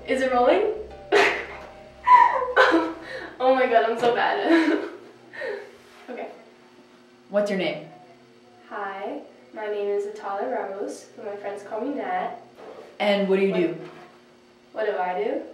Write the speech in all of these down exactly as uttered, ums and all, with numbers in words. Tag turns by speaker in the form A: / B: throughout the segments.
A: Is it rolling? Oh my god, I'm so bad. Okay.
B: What's your name?
A: Hi, my name is Atala Ramos, but my friends call me Nat.
B: And what do you
A: what,
B: do?
A: What do I do?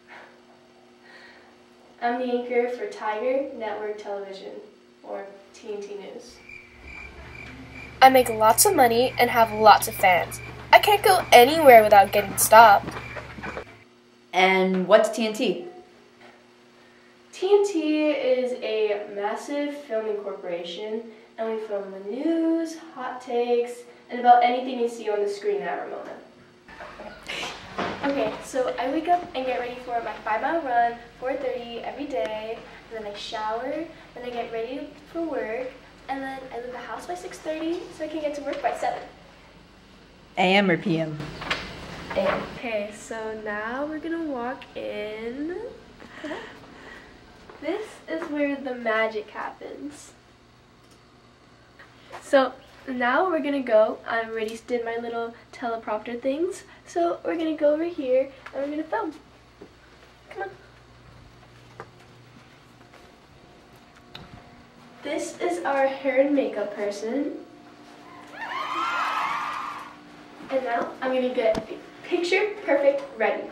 A: I'm the anchor for Tiger Network Television, or T N T News. I make lots of money and have lots of fans. I can't go anywhere without getting stopped.
B: And what's T N T?
A: T N T is a massive filming corporation, and we film the news, hot takes, and about anything you see on the screen at Ramona. Okay, so I wake up and get ready for my five mile run, four thirty every day, and then I shower, then I get ready for work, and then I leave the house by six thirty so I can get to work by seven.
B: A M or P M?
A: A M. Okay, so now we're gonna walk in. This is where the magic happens. So now we're gonna go. I already did my little teleprompter things, so we're gonna go over here and we're gonna film. Come on. This is our hair and makeup person. And now I'm gonna get picture perfect ready.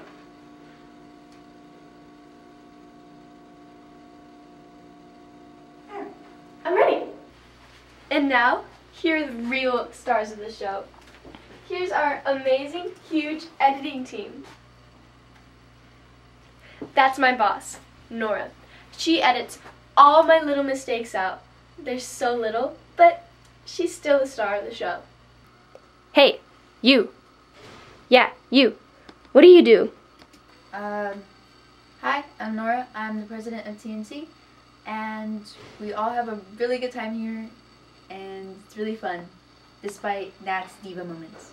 A: I'm ready. And now, here are the real stars of the show. Here's our amazing, huge editing team. That's my boss, Nora. She edits all my little mistakes out. They're so little, but she's still the star of the show. Hey, you. Yeah, you. What do you do?
C: Um, hi, I'm Nora. I'm the president of T N T, and we all have a really good time here, and it's really fun, despite Nat's diva moments.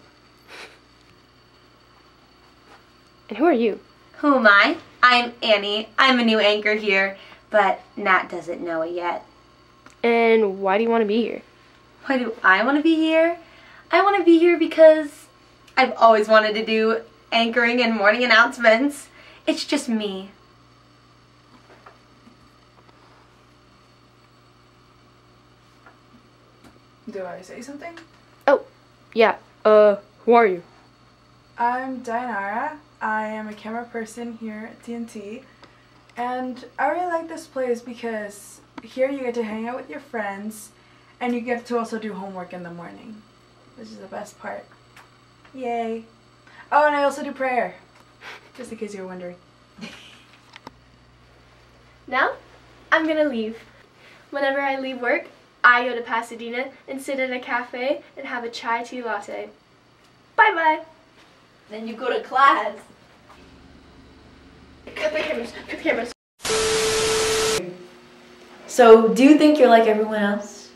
A: And who are you?
D: Who am I? I'm Annie. I'm a new anchor here, but Nat doesn't know it yet.
A: And why do you want to be here?
D: Why do I want to be here? I want to be here because I've always wanted to do anchoring and morning announcements. It's just me.
E: Do I say something?
A: Oh, yeah. Uh, who are you?
E: I'm Dianara. I am a camera person here at T N T. And I really like this place because here you get to hang out with your friends and you get to also do homework in the morning, which is the best part. Yay. Oh, and I also do prayer, just in case you were wondering.
A: Now, I'm gonna leave. Whenever I leave work, I go to Pasadena and sit at a cafe and have a chai tea latte. Bye-bye.
C: Then you go to class.
A: Cut the cameras, cut the cameras.
B: So, do you think you're like everyone else?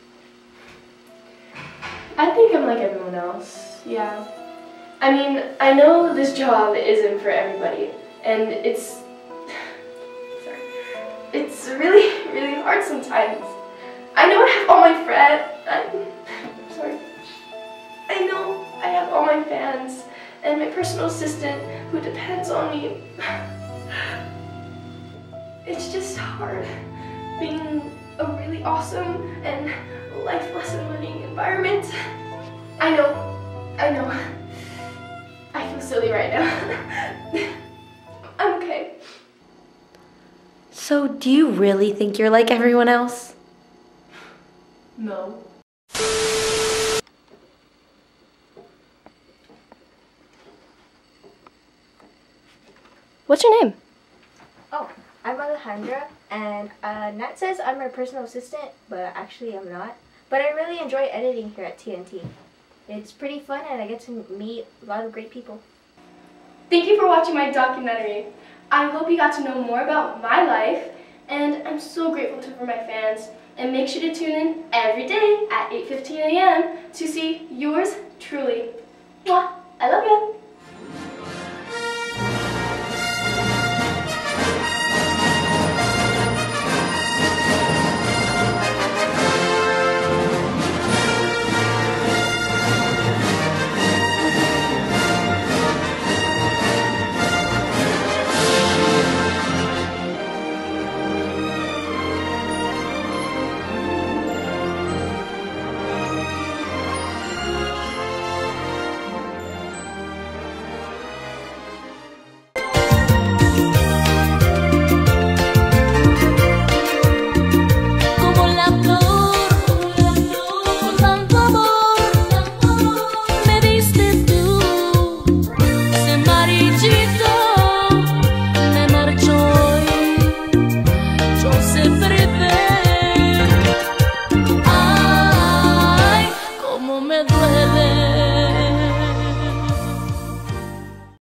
A: I think I'm like everyone else, yeah. I mean, I know this job isn't for everybody, and it's, sorry, it's really, really hard sometimes. I know I have all my friends, I'm sorry, I know I have all my fans, and my personal assistant who depends on me. It's just hard being a really awesome and life lesson learning environment. I know, I know. I feel silly right now. I'm okay.
D: So, do you really think you're like everyone else?
A: No. What's your name?
F: Oh, I'm Alejandra, and uh, Nat says I'm her personal assistant, but actually I'm not. But I really enjoy editing here at T N T. It's pretty fun, and I get to meet a lot of great people.
A: Thank you for watching my documentary. I hope you got to know more about my life, and I'm so grateful to, for my fans. And make sure to tune in every day at eight fifteen a m to see yours truly. Mwah.